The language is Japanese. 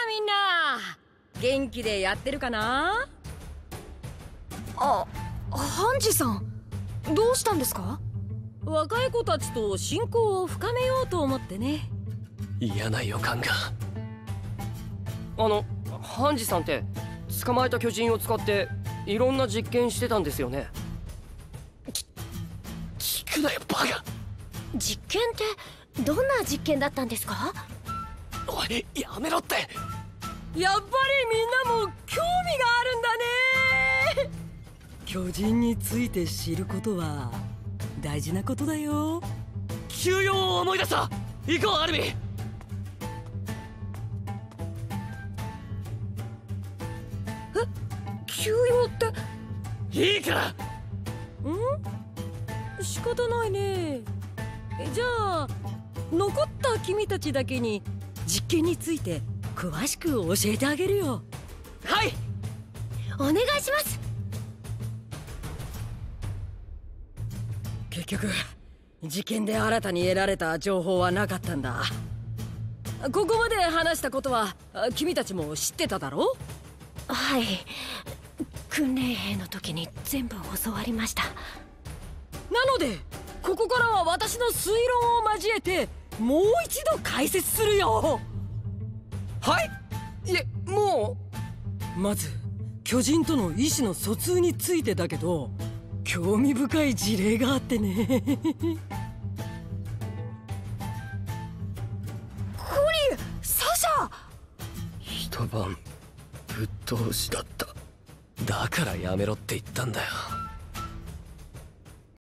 みんな元気でやってるかな。 ハンジさん、どうしたんですか？ 若い子たちと親交を深めようと思ってね。 嫌な予感が。 ハンジさんって捕まえた巨人を使っていろんな実験してたんですよね。 聞くなよバカ。 実験ってどんな実験だったんですか？ おいやめろって。 やっぱりみんなも興味があるんだね。巨人について知ることは大事なことだよ。 休養を思い出した。行こうアルミ。 休養っていいから。 仕方ないね。じゃあ残った君たちだけに実験について詳しく教えてあげるよ。 はい、 お願いします。 結局実験で新たに得られた情報はなかったんだ。ここまで話したことは君たちも知ってただろ？ はい、訓練兵の時に全部教わりました。 なのでここからは私の推論を交えてもう一度解説するよ。 はい。いえ、もまず巨人との意思の疎通についてだけど、興味深い事例があってね。 サシャ！ 一晩ぶっ通しだった。だからやめろって言ったんだよ。